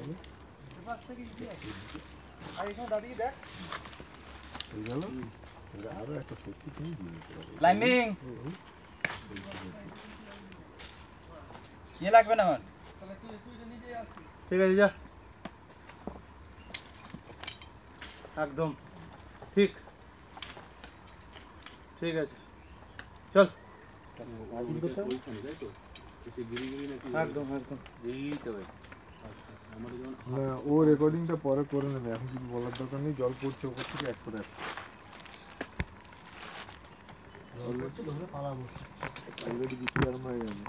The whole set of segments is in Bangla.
আর এখানে দাঁড়িয়ে দেখ আরো একটা সত্যি ক্লাইম্বিং লাগবে না আমার ঠিক আছে যা একদম ঠিক ঠিক আছে চল একদম একদম না ও রেকর্ডিংটা পরে করে নেবে, এখন কিছু বলার দরকার নেই। জল পড়ছে ওপর থেকে এক করে অলরেডি কিছু গরম হয়ে গেছে।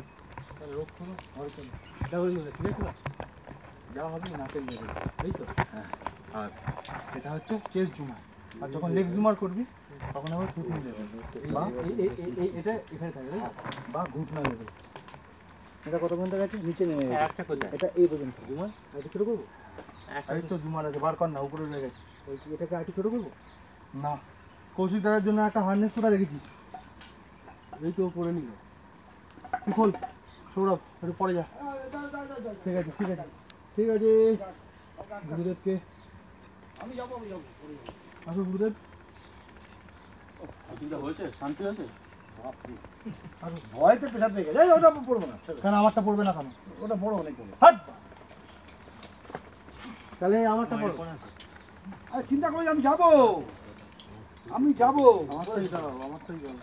যা হবে নাকের যাবে এই তো হ্যাঁ। আর এটা হচ্ছে চেস্ট জুমার, আর যখন লেগ জুমার করবি তখন আবার ঘুটনা দেবে বা এটা এখানে থাকে বা ঘুটনা দেবে। এটা কত পর্যন্ত গেছে? নিচে নেমে গেছে একটা কোথায়? এটা এই পর্যন্ত জুমার আরেকটু ছোটো করবো? এই তো জুমার আছে, বার কর না, উপরে রয়ে গেছে। এটাকে আরেকটু ছোটো করবো না? কৌশিক দাদার জন্য একটা হার্নেস কোথায় রেখেছিস? এই তো পরে নিল, তুই খোল সৌরভ, একটু পরে যা। ঠিক আছে ঠিক আছে ঠিক আছে। গুরুদেবকে আমি যাবো আসো গুরুদেব। হয়েছে শান্তি হয়েছে? ভয়তে পেশাব পেয়ে গেছে। ওটা পড়বো না কেন? আমারটা পড়বে না কেন? ওটা বড় অনেক বড়। তাহলে আমারটা পড়ো। আরে চিন্তা করি আমি যাবো, আমি যাবো। আমারটাই দাঁড়াও, আমারটাই যাবো।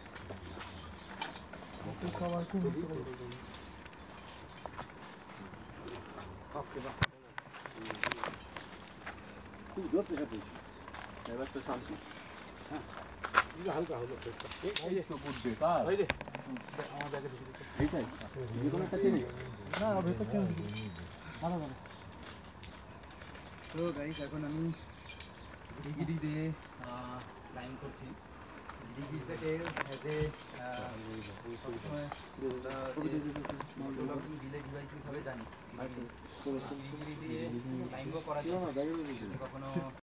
খুব জোর পেশাব পেয়েছি, এবার তো শান্তি। হালকা হলো। না ভেতর চেঞ্জ ভালো ভালো। তো গাইস এখন আমি ডিগ্রি দিয়ে লাইন করছি। ডিগ্রিটাকে সবসময় ডিলে ডিভাইস হিসাবে জানি। ডিগ্রি দিয়ে লাইনও করা যায় কখনো